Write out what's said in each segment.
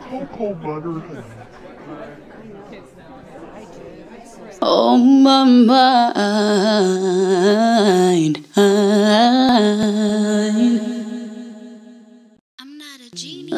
cocoa butter. On my mind. I'm not a genie.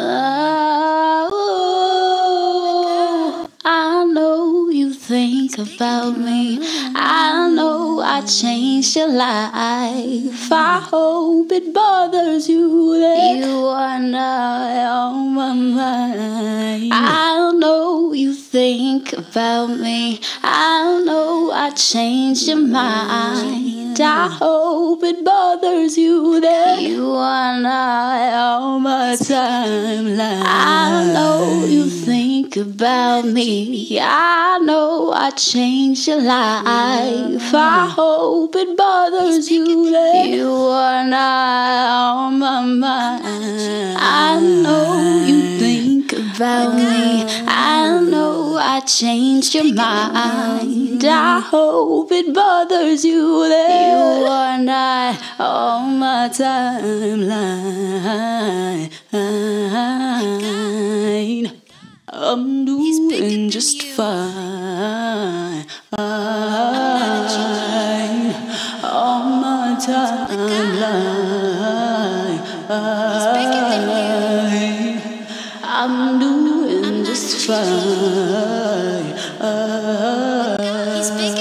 Oh, I know you think about me. I know I changed your life. I hope it bothers you that you are not on my mind. I know you think about me. I know I changed your mind. I hope it bothers you that you are not on my timeline. I know you think about me. I know I changed your life. I hope it bothers you that you are not on my mind. I know you think about me. I know I changed your mind. I hope it bothers you that you are not on my timeline. I'm doing just fine on my timeline. I'm doing just fine. He's bigger